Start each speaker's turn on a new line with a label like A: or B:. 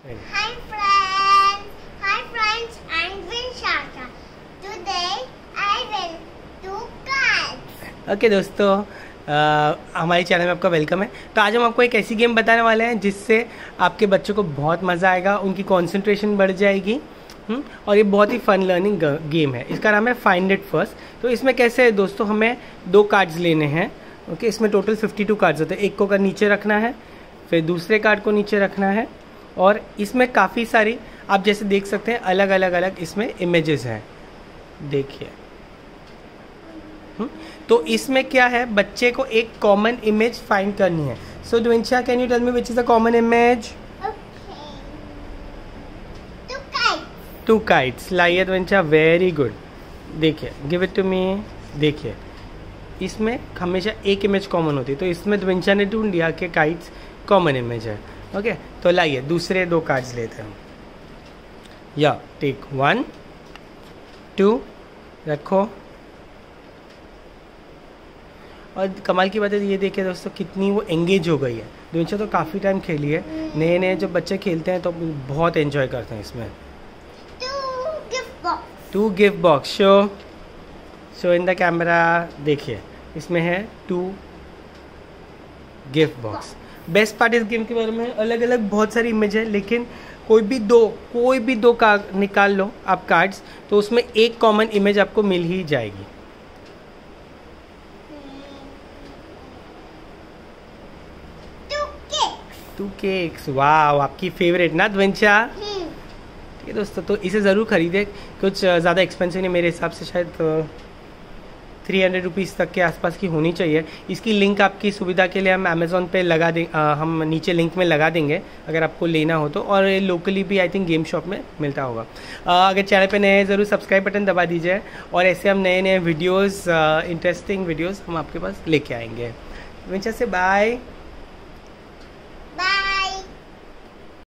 A: Hi friends, I'm Vinshaka. Today I will do cards.
B: Okay दोस्तों, हमारे channel में आपका वेलकम है। तो आज हम आपको एक ऐसी गेम बताने वाले हैं जिससे आपके बच्चों को बहुत मज़ा आएगा, उनकी कंसंट्रेशन बढ़ जाएगी। और ये बहुत ही फन लर्निंग गेम है। इसका नाम है फाइंड इट फर्स्ट। तो इसमें कैसे है दोस्तों, हमें 2 कार्ड्स लेने हैं। ओके, इसमें टोटल 52 कार्ड्स होते हैं। एक को नीचे रखना है, फिर दूसरे कार्ड को नीचे रखना है। और इसमें काफ़ी सारी, आप जैसे देख सकते हैं, अलग अलग इसमें इमेजेस हैं। देखिए, तो इसमें क्या है, बच्चे को एक कॉमन इमेज फाइंड करनी है। So Dwinsha, can you tell me which is the common image? Two kites. लाइए द्विंशा, वेरी गुड। देखिए, गिव इट टू मी। देखिए, इसमें हमेशा एक इमेज कॉमन होती है, तो इसमें द्विंशा ने ढूंढ लिया कि काइट्स कॉमन इमेज है। ओके, तो लाइए दूसरे 2 कार्ड्स लेते हैं। या टेक 1 2, रखो। और कमाल की बात है, ये देखिए दोस्तों, कितनी वो एंगेज हो गई है। द्विंशा तो काफ़ी टाइम खेली है। नए नए जब बच्चे खेलते हैं तो बहुत एंजॉय करते हैं इसमें। 2 gift box show in the camera. देखिए, इसमें है 2 गिफ्ट बॉक्स। बेस्ट पार्ट इस गेम के बारे में, अलग अलग बहुत सारी इमेज है, लेकिन कोई भी दो का निकाल लो आप कार्ड्स, तो उसमें एक कॉमन इमेज आपको मिल ही जाएगी। टू केक्स, वाह, आपकी फेवरेट ना द्विंशा? ठीक है दोस्तों, तो इसे ज़रूर खरीदे। कुछ ज़्यादा एक्सपेंसिव नहीं, मेरे हिसाब से शायद 300 रुपीज़ तक के आसपास की होनी चाहिए। इसकी लिंक आपकी सुविधा के लिए हम अमेज़ॉन पे लगा दें, हम नीचे लिंक में लगा देंगे अगर आपको लेना हो तो। और लोकली भी आई थिंक गेम शॉप में मिलता होगा। अगर चैनल पे नए हैं, ज़रूर सब्सक्राइब बटन दबा दीजिए। और ऐसे हम नए नए वीडियोज़, इंटरेस्टिंग वीडियोज़ हम आपके पास लेके आएंगे। द्विंशा से बाय।